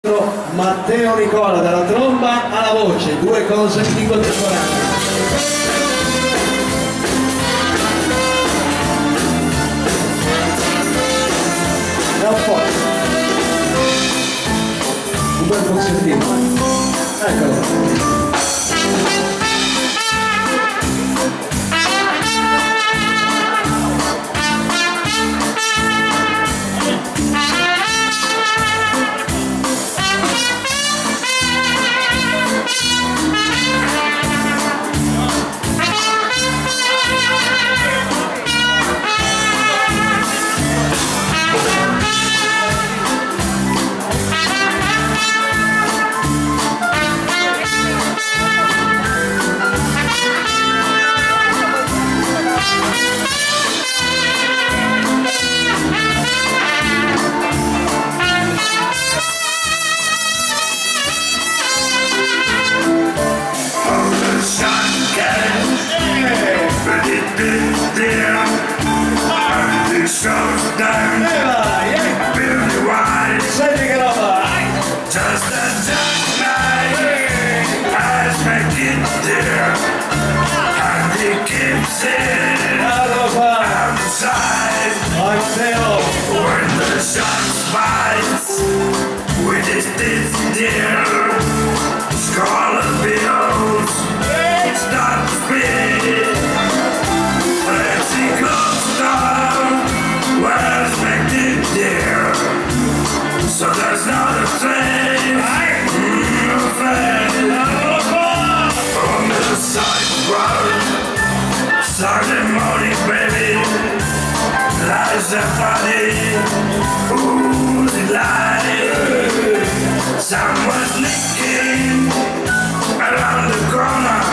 Matteo Nicola dalla tromba alla voce, due cose in contemporanea. Un bel concertino, eccolo. Down, Billy White, just a dark night, eyes make it there, and he keeps it outside. When the sun bites with his teeth dear, scarlet bills start to spit, as he goes down. Well expected dear, so there's not a trace on the sidewalk. Saturday morning, baby, lies a body. Who's it like? Someone's sneaking around the corner.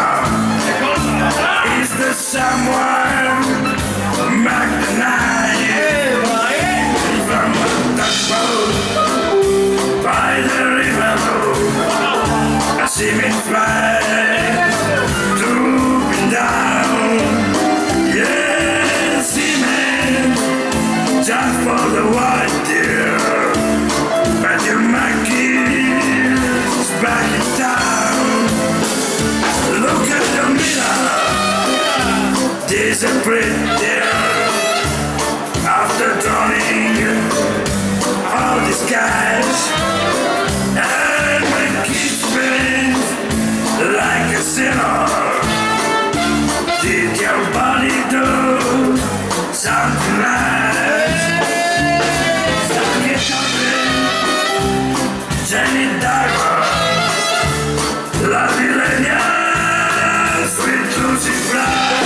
Is there someone back the night? By the river, I see me fly, drooping down. Yeah, see me, just for the white deer. But your monkey is back in town. Look at the mirror, there's a pretty deer. After drowning all these guys, and my kids bend like a sinner. Did your body do something nice? Stuck it jumping, Jenny Diver, La Villenia, sweet Lucy Fly.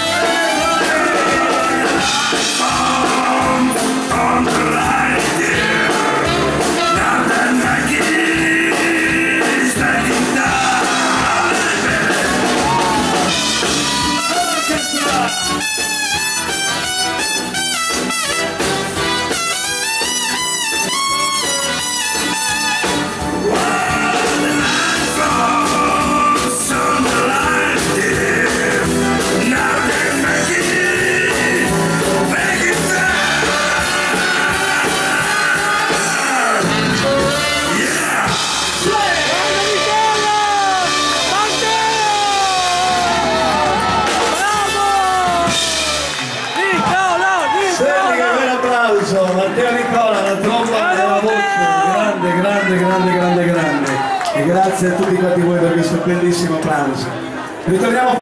On the line, yeah. Now that Nike is backing down, while the night falls on the line, yeah. Now that Nike is backing down. Matteo Nicola, la tromba e la voce, grande, e grazie a tutti quanti voi per questo bellissimo applauso. Ritorniamo